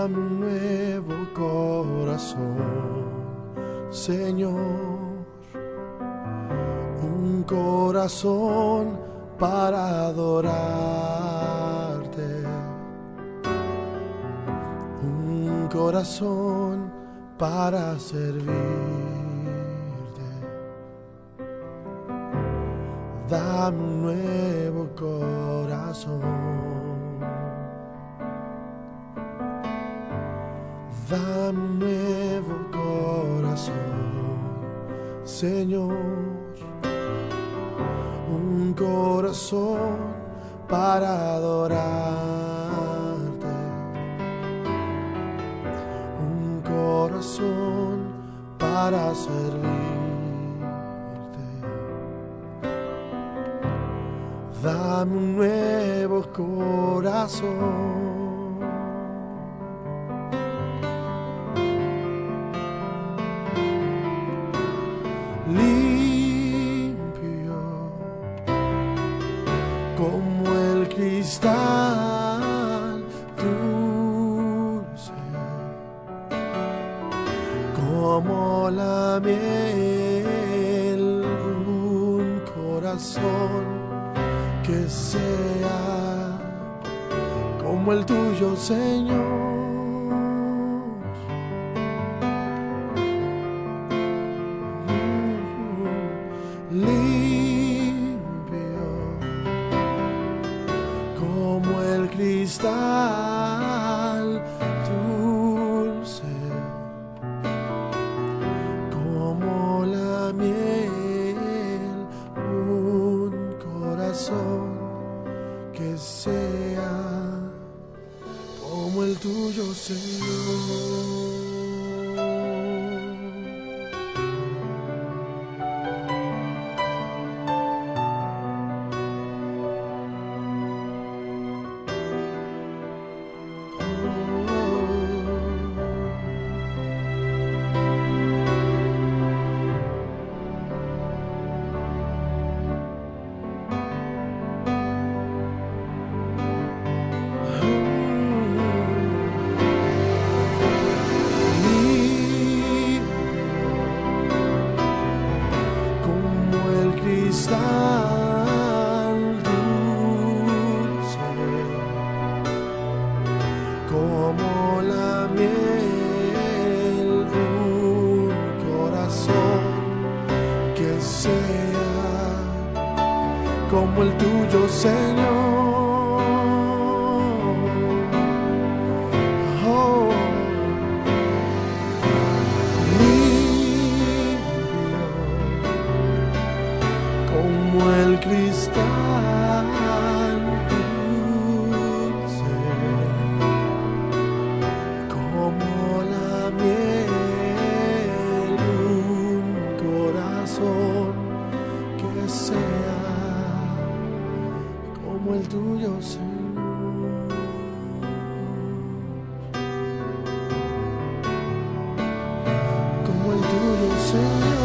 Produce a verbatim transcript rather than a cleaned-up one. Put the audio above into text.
Dame un nuevo corazón, Señor, un corazón para adorarte, un corazón para servirte. Dame un nuevo corazón. Dame un nuevo corazón, Señor, un corazón para adorarte, un corazón para servirte. Dame un nuevo corazón. Limpio como el cristal, dulce como la miel, un corazón que sea como el tuyo, Señor. Limpio como el cristal, dulce como la miel, un corazón que sea como el tuyo, Señor. Cristal dulce como la miel, un corazón que sea como el tuyo, Señor. Oh. Como el cristal dulce, como la miel, un corazón que sea como el tuyo, Señor. Como el tuyo, Señor.